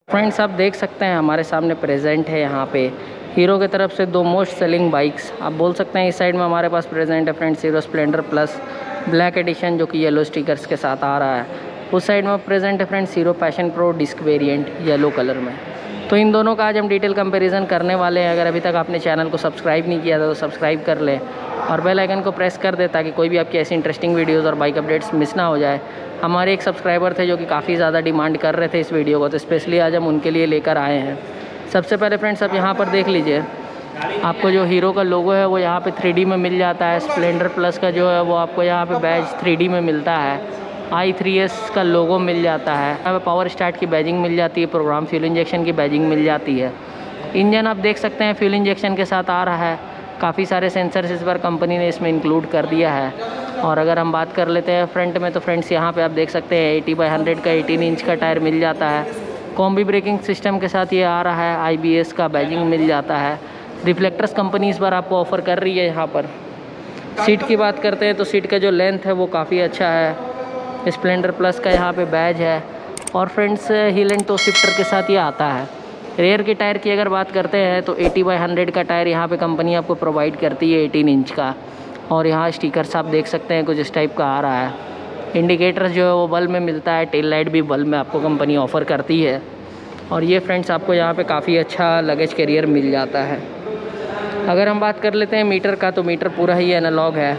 Friends आप देख सकते हैं हमारे सामने प्रेजेंट है यहाँ पे हीरो की तरफ से दो मोस्ट सेलिंग बाइक्स आप बोल सकते हैं। इस साइड में हमारे पास प्रेजेंट है friends Hero Splendor Plus black edition जो कि येलो स्टिकर्स के साथ आ रहा है। उस साइड में प्रेजेंट है friends Hero Passion Pro disc variant yellow colour में। तो इन दोनों का आज हम डिटेल कंपैरिजन करने वाले हैं। अगर अभी तक आपने चैनल को सब्सक्राइब नहीं किया था तो सब्सक्राइब कर लें और बेल आइकन को प्रेस कर दे ताकि कोई भी आपकी ऐसी इंटरेस्टिंग वीडियोस और बाइक अपडेट्स मिस ना हो जाए। हमारे एक सब्सक्राइबर थे जो कि काफ़ी ज़्यादा डिमांड कर रहे थे इस वीडियो को, तो स्पेशली आज हम उनके लिए लेकर आए हैं। सबसे पहले फ्रेंड्स आप यहाँ पर देख लीजिए, आपको जो हीरो का लोगो है वो यहाँ पे 3D में मिल जाता है। स्प्लेंडर प्लस का जो है वो आपको यहाँ पे बैज 3D में मिलता है। i3s का लोगो मिल जाता है। यहाँ पे पावर स्टार्ट की बैजिंग मिल जाती है, प्रोग्राम फ्यूल इंजेक्शन की बैजिंग मिल जाती है। इंजन आप देख सकते हैं फ्यूल इंजेक्शन के साथ आ रहा है। काफ़ी सारे सेंसर्स इस बार कंपनी ने इसमें इंक्लूड कर दिया है। और अगर हम बात कर लेते हैं फ्रंट में तो फ्रेंड्स यहाँ पे आप देख सकते हैं 80/100 का 18 इंच का टायर मिल जाता है। कॉम्बी ब्रेकिंग सिस्टम के साथ ये आ रहा है। IBS का बैजिंग मिल जाता है। रिफ्लेक्टर्स कंपनी इस बार आपको ऑफ़र कर रही है यहाँ पर। सीट की बात करते हैं तो सीट का जो लेंथ है वो काफ़ी अच्छा है। स्प्लेंडर प्लस का यहाँ पे बैज है और friends heel and toe shifter के साथ ये आता है। रेयर के टायर की अगर बात करते हैं तो 80/100 का टायर यहाँ पे कंपनी आपको प्रोवाइड करती है 18 इंच का। और यहाँ स्टिकर्स आप देख सकते हैं कुछ इस टाइप का आ रहा है। इंडिकेटर्स जो है वो बल्ब में मिलता है। टेल लाइट भी बल्ब में आपको कंपनी ऑफ़र करती है। और ये फ्रेंड्स आपको यहाँ पे काफ़ी अच्छा लगेज कैरियर मिल जाता है। अगर हम बात कर लेते हैं मीटर का तो मीटर पूरा ही एनालॉग है।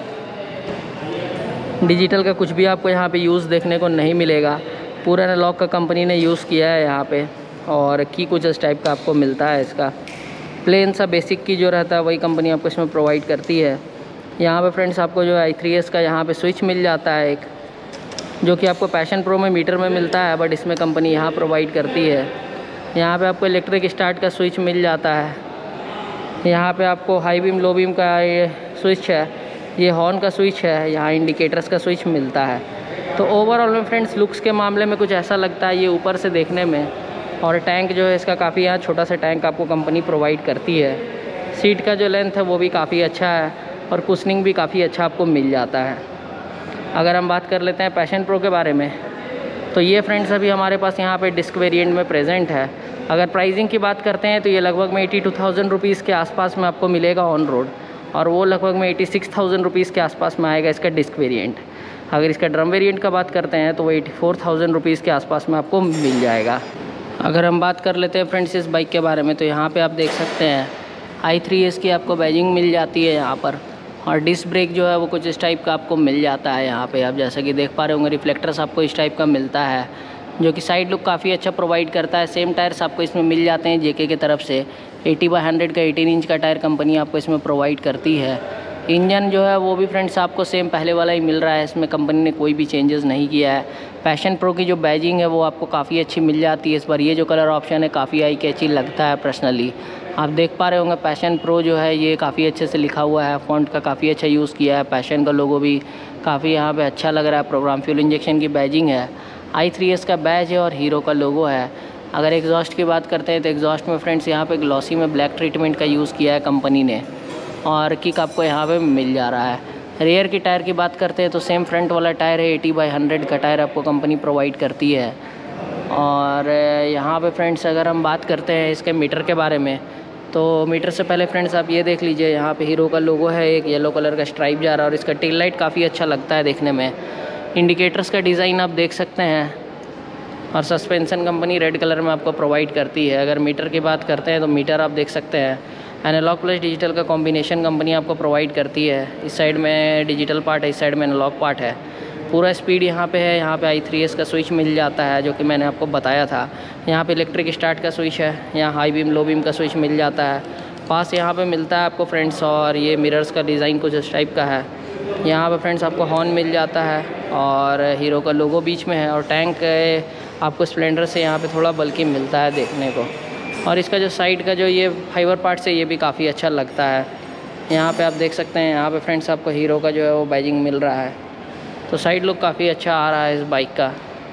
डिजिटल का कुछ भी आपको यहाँ पे यूज़ देखने को नहीं मिलेगा। पूरा एनालॉग का कंपनी ने यूज़ किया है यहाँ पे। और की कुछ इस टाइप का आपको मिलता है। इसका प्लेन सा बेसिक की जो रहता है वही कंपनी आपको इसमें प्रोवाइड करती है। यहाँ पे फ्रेंड्स आपको जो i3s का यहाँ पे स्विच मिल जाता है एक, जो कि आपको पैशन प्रो में मीटर में मिलता है बट इसमें कंपनी यहाँ प्रोवाइड करती है। यहाँ पे आपको इलेक्ट्रिक स्टार्ट का स्विच मिल जाता है। यहाँ पे आपको हाई बीम लो बीम का ये स्विच है। ये हॉर्न का स्विच है। यहाँ इंडिकेटर्स का स्विच मिलता है। तो ओवरऑल में फ्रेंड्स लुक्स के मामले में कुछ ऐसा लगता है ये ऊपर से देखने में। और टैंक जो है इसका काफ़ी यहाँ छोटा सा टैंक आपको कंपनी प्रोवाइड करती है। सीट का जो लेंथ है वो भी काफ़ी अच्छा है और कुशनिंग भी काफ़ी अच्छा आपको मिल जाता है। अगर हम बात कर लेते हैं पैशन प्रो के बारे में तो ये फ्रेंड्स अभी हमारे पास यहाँ पे डिस्क वेरिएंट में प्रेजेंट है। अगर प्राइसिंग की बात करते हैं तो ये लगभग में 82,000 रुपीज़ के आसपास में आपको मिलेगा ऑन रोड, और वो लगभग में 86,000 रुपीज़ के आसपास में आएगा इसका डिस्क वेरिएंट। अगर इसका ड्रम वेरिएंट का बात करते हैं तो वो 84,000 रुपीज़ के आसपास में आपको मिल जाएगा। अगर हम बात कर लेते हैं फ्रेंड्स इस बाइक के बारे में तो यहाँ पे आप देख सकते हैं i3s की आपको बैजिंग मिल जाती है यहाँ पर। और डिस्क ब्रेक जो है वो कुछ इस टाइप का आपको मिल जाता है। यहाँ पे आप जैसा कि देख पा रहे होंगे रिफ्लेक्टर्स आपको इस टाइप का मिलता है जो कि साइड लुक काफ़ी अच्छा प्रोवाइड करता है। सेम टायर्स आपको इसमें मिल जाते हैं JK की तरफ से। 80/100 का 18 इंच का टायर कंपनी आपको इसमें प्रोवाइड करती है। इंजन जो है वो भी फ्रेंड्स आपको सेम पहले वाला ही मिल रहा है। इसमें कंपनी ने कोई भी चेंजेस नहीं किया है। पैशन प्रो की जो बैजिंग है वो आपको काफ़ी अच्छी मिल जाती है इस बार। ये जो कलर ऑप्शन है काफ़ी आई कैची लगता है पर्सनली। आप देख पा रहे होंगे पैशन प्रो जो है ये काफ़ी अच्छे से लिखा हुआ है। फ़ॉन्ट का काफ़ी अच्छा यूज़ किया है। पैशन का लोगो भी काफ़ी यहाँ पे अच्छा लग रहा है। प्रोग्राम फ्यूल इंजेक्शन की बैजिंग है। i3s का बैज है और हीरो का लोगो है। अगर एग्जॉस्ट की बात करते हैं तो एग्जॉस्ट में फ्रेंड्स यहाँ पे ग्लॉसी में ब्लैक ट्रीटमेंट का यूज़ किया है कंपनी ने और किक आपको यहाँ पे मिल जा रहा है। रेयर की टायर की बात करते हैं तो सेम फ्रंट वाला टायर है। 80/100 का टायर आपको कंपनी प्रोवाइड करती है। और यहाँ पे फ्रेंड्स अगर हम बात करते हैं इसके मीटर के बारे में तो मीटर से पहले फ्रेंड्स आप ये देख लीजिए, यहाँ पे हीरो का लोगो है। एक येलो कलर का स्ट्राइप जा रहा है और इसका टेल लाइट काफ़ी अच्छा लगता है देखने में। इंडिकेटर्स का डिज़ाइन आप देख सकते हैं और सस्पेंशन कंपनी रेड कलर में आपको प्रोवाइड करती है। अगर मीटर की बात करते हैं तो मीटर आप देख सकते हैं एनालॉग प्लस डिजिटल का कॉम्बिनेशन कंपनी आपको प्रोवाइड करती है। इस साइड में डिजिटल पार्ट है, इस साइड में एनालॉग पार्ट है। पूरा स्पीड यहाँ पे है। यहाँ पे i3s का स्विच मिल जाता है जो कि मैंने आपको बताया था। यहाँ पे इलेक्ट्रिक स्टार्ट का स्विच है। यहाँ हाई बीम लो बीम का स्विच मिल जाता है। पास यहाँ पे मिलता है आपको फ्रेंड्स। और ये मिरर्स का डिज़ाइन कुछ इस टाइप का है। यहाँ पे फ्रेंड्स आपको हॉर्न मिल जाता है और हीरो का लोगो बीच में है। और टैंक आपको स्प्लेंडर से यहाँ पे थोड़ा बल्कि मिलता है देखने को। और इसका जो साइड का जो ये फाइबर पार्ट से ये भी काफ़ी अच्छा लगता है। यहाँ पे आप देख सकते हैं यहाँ पे फ्रेंड्स आपको हीरो का जो है वो बैजिंग मिल रहा है। तो साइड लुक काफ़ी अच्छा आ रहा है इस बाइक का।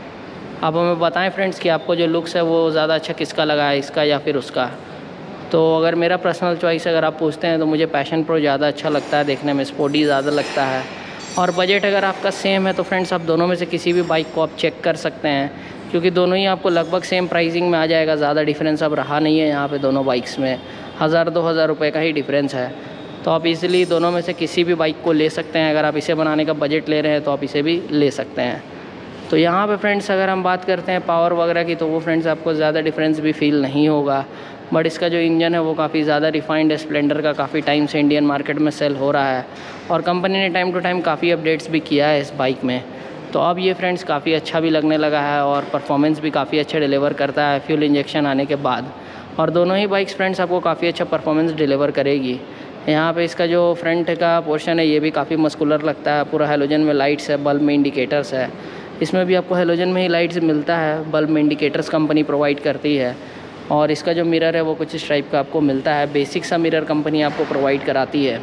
आप हमें बताएं फ्रेंड्स कि आपको जो लुक्स है वो ज़्यादा अच्छा किसका लगा है, इसका या फिर उसका। तो अगर मेरा पर्सनल चॉइस अगर आप पूछते हैं तो मुझे पैशन प्रो ज़्यादा अच्छा लगता है देखने में, स्पोर्टी ज़्यादा लगता है। और बजट अगर आपका सेम है तो फ्रेंड्स आप दोनों में से किसी भी बाइक को आप चेक कर सकते हैं क्योंकि दोनों ही आपको लगभग सेम प्राइसिंग में आ जाएगा, ज़्यादा डिफरेंस अब रहा नहीं है यहाँ पे दोनों बाइक्स में, 1000-2000 रुपये का ही डिफरेंस है। तो आप इजीली दोनों में से किसी भी बाइक को ले सकते हैं। अगर आप इसे बनाने का बजट ले रहे हैं तो आप इसे भी ले सकते हैं। तो यहाँ पे फ्रेंड्स अगर हम बात करते हैं पावर वगैरह की, तो वो फ्रेंड्स आपको ज़्यादा डिफरेंस भी फील नहीं होगा। बट इसका जो इंजन है वो काफ़ी ज़्यादा रिफाइंड है, स्प्लेंडर का काफ़ी टाइम से इंडियन मार्केट में सेल हो रहा है और कंपनी ने टाइम टू टाइम काफ़ी अपडेट्स भी किया है इस बाइक में। तो अब ये फ्रेंड्स काफ़ी अच्छा भी लगने लगा है और परफॉर्मेंस भी काफ़ी अच्छा डिलीवर करता है फ्यूल इंजेक्शन आने के बाद। और दोनों ही बाइक्स फ्रेंड्स आपको काफ़ी अच्छा परफॉर्मेंस डिलीवर करेगी। यहाँ पे इसका जो फ्रंट का पोर्शन है ये भी काफ़ी मस्कुलर लगता है, पूरा हेलोजन में लाइट्स है, बल्ब में इंडिकेटर्स है। इसमें भी आपको हेलोजन में ही लाइट्स मिलता है, बल्ब में इंडिकेटर्स कंपनी प्रोवाइड करती है। और इसका जो मिरर है वो कुछ इस टाइप का आपको मिलता है, बेसिक सा मिरर कंपनी आपको प्रोवाइड कराती है।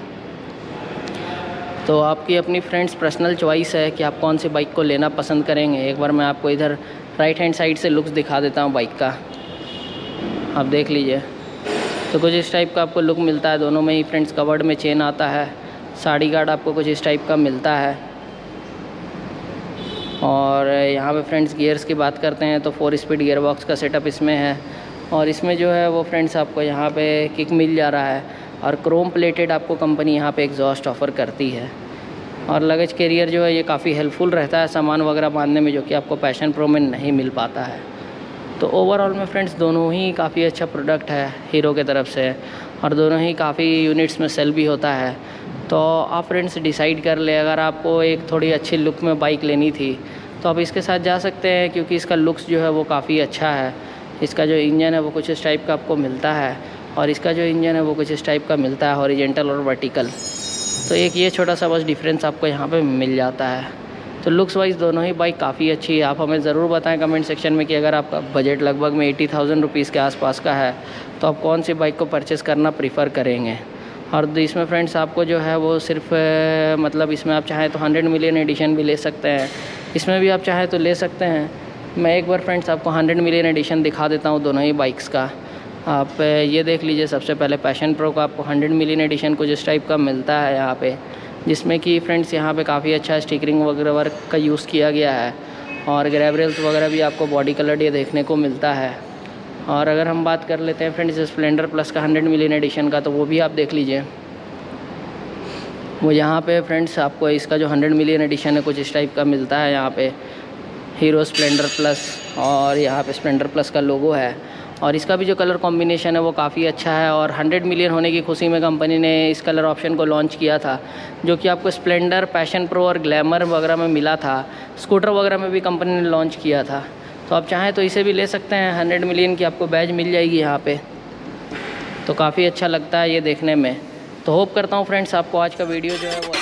तो आपकी अपनी फ्रेंड्स पर्सनल चॉइस है कि आप कौन सी बाइक को लेना पसंद करेंगे। एक बार मैं आपको इधर राइट हैंड साइड से लुक्स दिखा देता हूँ बाइक का, आप देख लीजिए। तो कुछ इस टाइप का आपको लुक मिलता है। दोनों में ही फ्रेंड्स कवर्ड में चेन आता है, साड़ी गार्ड आपको कुछ इस टाइप का मिलता है। और यहाँ पे फ्रेंड्स गियर्स की बात करते हैं तो 4 स्पीड गियर बॉक्स का सेटअप इसमें है। और इसमें जो है वो फ्रेंड्स आपको यहाँ पे किक मिल जा रहा है और क्रोम प्लेटेड आपको कंपनी यहाँ पे एग्जॉस्ट ऑफ़र करती है। और लगेज कैरियर जो है ये काफ़ी हेल्पफुल रहता है सामान वगैरह बांधने में, जो कि आपको पैशन प्रो में नहीं मिल पाता है। तो ओवरऑल में फ्रेंड्स दोनों ही काफ़ी अच्छा प्रोडक्ट है हीरो के तरफ से और दोनों ही काफ़ी यूनिट्स में सेल भी होता है। तो आप फ्रेंड्स डिसाइड कर ले, अगर आपको एक थोड़ी अच्छी लुक में बाइक लेनी थी तो आप इसके साथ जा सकते हैं, क्योंकि इसका लुक्स जो है वो काफ़ी अच्छा है। इसका जो इंजन है वो कुछ इस टाइप का आपको मिलता है और इसका जो इंजन है वो कुछ इस टाइप का मिलता है, हॉरिजेंटल और वर्टिकल। तो एक ये छोटा सा बस डिफरेंस आपको यहाँ पे मिल जाता है। तो लुक्स वाइज दोनों ही बाइक काफ़ी अच्छी है। आप हमें ज़रूर बताएं कमेंट सेक्शन में कि अगर आपका बजट लगभग में 80,000 रुपीज़ के आसपास का है तो आप कौन सी बाइक को परचेज़ करना प्रीफर करेंगे। और इसमें फ्रेंड्स आपको जो है वो सिर्फ मतलब इसमें आप चाहें तो 100 मिलियन एडिशन भी ले सकते हैं, इसमें भी आप चाहें तो ले सकते हैं। मैं एक बार फ्रेंड्स आपको 100 मिलियन एडिशन दिखा देता हूँ दोनों ही बाइक्स का। आप ये देख लीजिए। सबसे पहले पैशन प्रो का आपको 100 मिलियन एडिशन कुछ इस टाइप का मिलता है यहाँ पे, जिसमें कि फ्रेंड्स यहाँ पे काफ़ी अच्छा स्टिकरिंग वगैरह वर्क का यूज़ किया गया है और ग्रैब रेल्स वगैरह भी आपको बॉडी कलर ये देखने को मिलता है। और अगर हम बात कर लेते हैं फ्रेंड्स स्प्लेंडर प्लस का 100 मिलियन एडिशन का, तो वो भी आप देख लीजिए। वो यहाँ पे फ्रेंड्स आपको इसका जो 100 मिलियन एडिशन है कुछ इस टाइप का मिलता है। यहाँ पे हीरो स्प्लेंडर प्लस और यहाँ पे स्प्लेंडर प्लस का लोगो है और इसका भी जो कलर कॉम्बिनेशन है वो काफ़ी अच्छा है। और 100 मिलियन होने की खुशी में कंपनी ने इस कलर ऑप्शन को लॉन्च किया था, जो कि आपको स्प्लेंडर, पैशन प्रो और ग्लैमर वगैरह में मिला था। स्कूटर वगैरह में भी कंपनी ने लॉन्च किया था। तो आप चाहें तो इसे भी ले सकते हैं। 100 मिलियन की आपको बैज मिल जाएगी यहाँ पे, तो काफ़ी अच्छा लगता है ये देखने में। तो होप करता हूँ फ्रेंड्स आपको आज का वीडियो जो है वो